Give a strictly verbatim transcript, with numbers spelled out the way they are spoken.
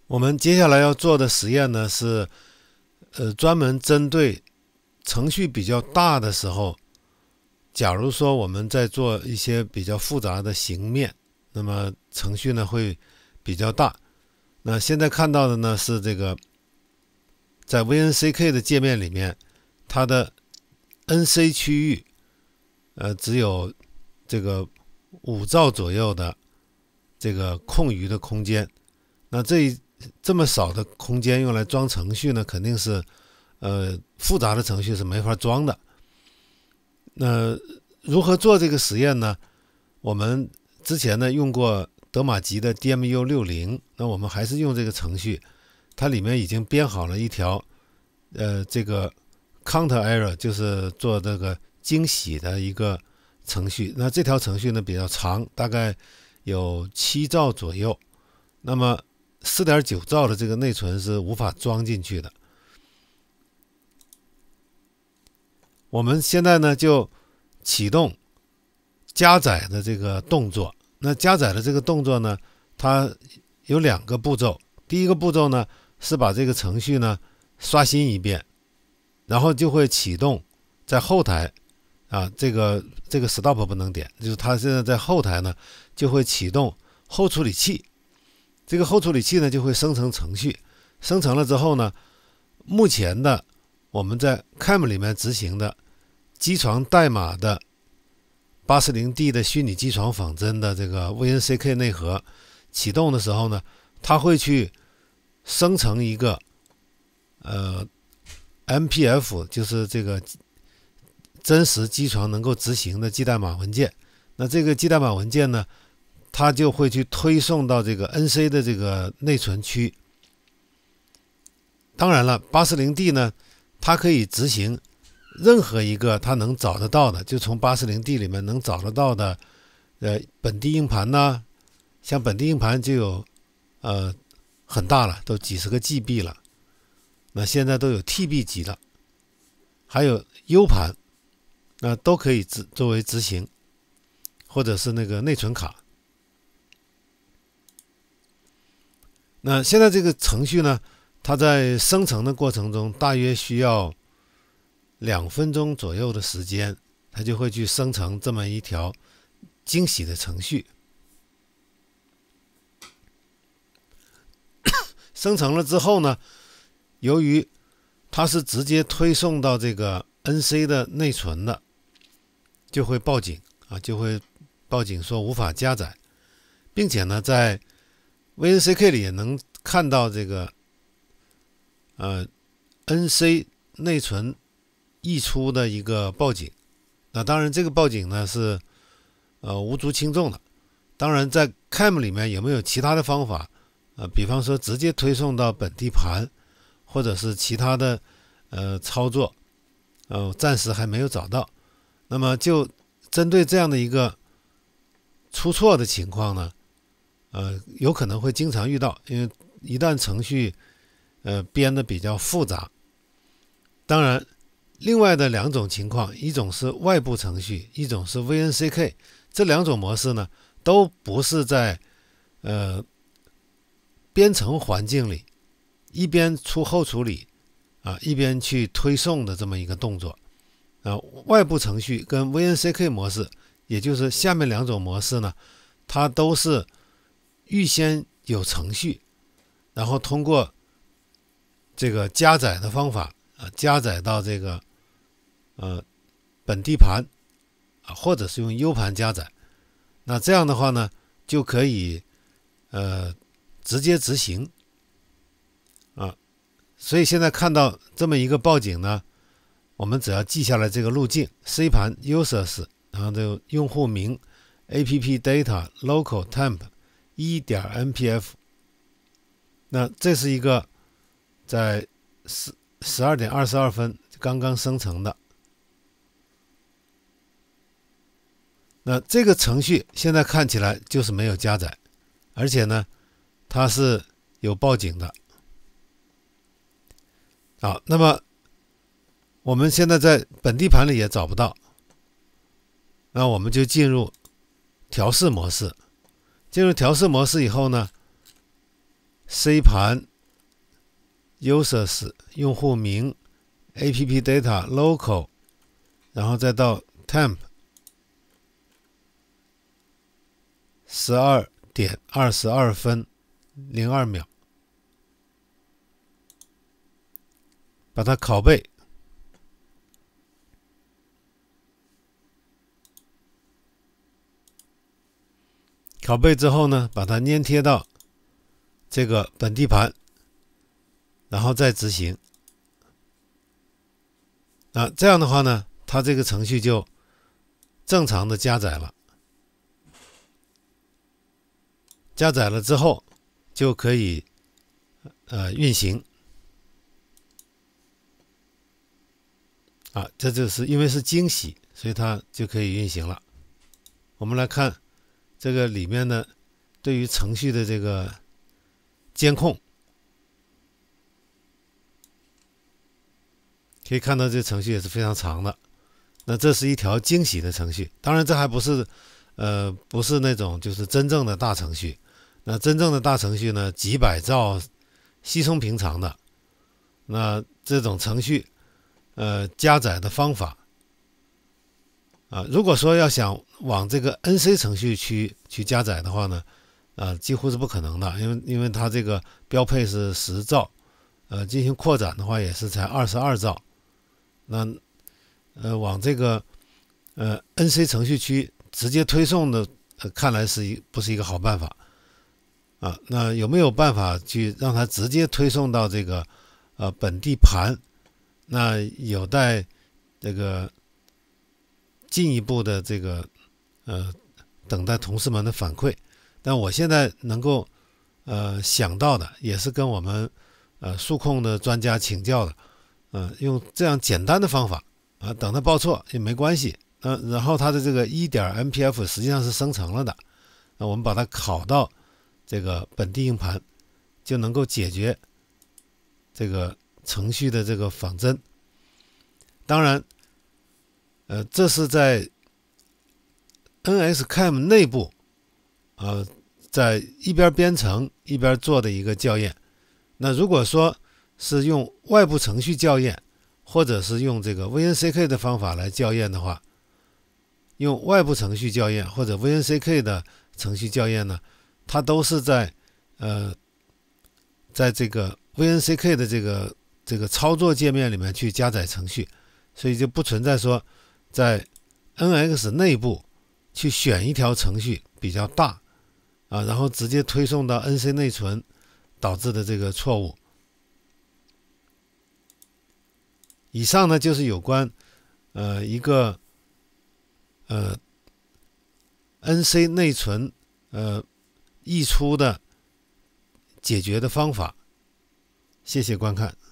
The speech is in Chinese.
我们接下来要做的实验呢是，呃，专门针对程序比较大的时候，假如说我们在做一些比较复杂的形面，那么程序呢会比较大。那现在看到的呢是这个，在 V N C K 的界面里面，它的 N C 区域，呃，只有这个五兆左右的这个空余的空间。那这一这么少的空间用来装程序呢，肯定是呃复杂的程序是没法装的。那如何做这个实验呢？我们之前呢用过德玛吉的 D M U 六十，那我们还是用这个程序，它里面已经编好了一条呃这个 counter error， 就是做这个惊喜的一个程序。那这条程序呢比较长，大概有七兆左右。那么 四点九兆的这个内存是无法装进去的。我们现在呢就启动加载的这个动作。那加载的这个动作呢，它有两个步骤。第一个步骤呢是把这个程序呢刷新一遍，然后就会启动在后台啊，这个这个 stop 不能点，就是它现在在后台呢就会启动后处理器。这个后处理器呢就会生成程序，生成了之后呢，目前的我们在 C A M 里面执行的机床代码的 八四零 D 的虚拟机床仿真的这个 V N C K 内核启动的时候呢，它会去生成一个呃 M P F， 就是这个真实机床能够执行的基代码文件。那这个基代码文件呢，它就会去推送到这个 N C 的这个内存区。当然了 ，八四零 D 呢，它可以执行任何一个它能找得到的，就从 八四零 D 里面能找得到的，呃，本地硬盘呐，像本地硬盘就有，呃，很大了，都几十个 G B 了。那现在都有 T B 级了，还有 U 盘，那都可以执作为执行，或者是那个内存卡。那现在这个程序呢，它在生成的过程中大约需要两分钟左右的时间，它就会去生成这么一条惊喜的程序。生成了之后呢，由于它是直接推送到这个 N C 的内存的，就会报警啊，就会报警说无法加载，并且呢，在 V N C K 里也能看到这个呃 N C 内存溢出的一个报警。那当然这个报警呢是呃无足轻重的。当然在 C A M 里面有没有其他的方法，呃比方说直接推送到本地盘，或者是其他的呃操作，呃暂时还没有找到。那么就针对这样的一个出错的情况呢，呃，有可能会经常遇到，因为一旦程序呃编得比较复杂。当然另外的两种情况，一种是外部程序，一种是 V N C K， 这两种模式呢都不是在呃编程环境里一边出后处理啊一边去推送的这么一个动作啊。外部程序跟 V N C K 模式，也就是下面两种模式呢，它都是预先有程序，然后通过这个加载的方法啊，加载到这个呃本地盘啊，或者是用 U 盘加载。那这样的话呢，就可以呃直接执行啊。所以现在看到这么一个报警呢，我们只要记下来这个路径 ：C 盘 users， 然后这个用户名 app data local temp 一点 M P F。那这是一个在十二点二十二分刚刚生成的。那这个程序现在看起来就是没有加载，而且呢，它是有报警的。好，那么我们现在在本地盘里也找不到，那我们就进入调试模式。进入调试模式以后呢， C 盘 users 用户名 app data local， 然后再到 temp 十二点二十二分零二秒，把它拷贝。拷贝之后呢，把它粘贴到这个本地盘，然后再执行。啊，这样的话呢，它这个程序就正常的加载了。加载了之后，就可以呃运行。啊，这就是因为是惊喜，所以它就可以运行了。我们来看这个里面呢，对于程序的这个监控，可以看到这程序也是非常长的。那这是一条惊喜的程序，当然这还不是呃不是那种就是真正的大程序。那真正的大程序呢，几百兆稀松平常的。那这种程序呃加载的方法啊，如果说要想往这个 N C 程序区去加载的话呢，啊，几乎是不可能的，因为因为它这个标配是十兆，呃，进行扩展的话也是才二十二兆，那呃往这个呃 N C 程序区直接推送的，呃、看来是一不是一个好办法啊。那有没有办法去让它直接推送到这个呃本地盘？那有待这个进一步的这个呃等待同事们的反馈。但我现在能够呃想到的，也是跟我们呃数控的专家请教的，呃用这样简单的方法啊，等它报错也没关系。呃，然后它的这个 一点 M P F 实际上是生成了的，那我们把它拷到这个本地硬盘，就能够解决这个程序的这个仿真。当然，呃，这是在 N X C A M 内部，呃，在一边编程一边做的一个校验。那如果说是用外部程序校验，或者是用这个 V N C K 的方法来校验的话，用外部程序校验或者 V N C K 的程序校验呢，它都是在呃，在这个 V N C K 的这个这个操作界面里面去加载程序，所以就不存在说在 N X 内部去选一条程序比较大啊，然后直接推送到 N C 内存导致的这个错误。以上呢就是有关呃一个呃 N C 内存呃溢出的解决的方法。谢谢观看。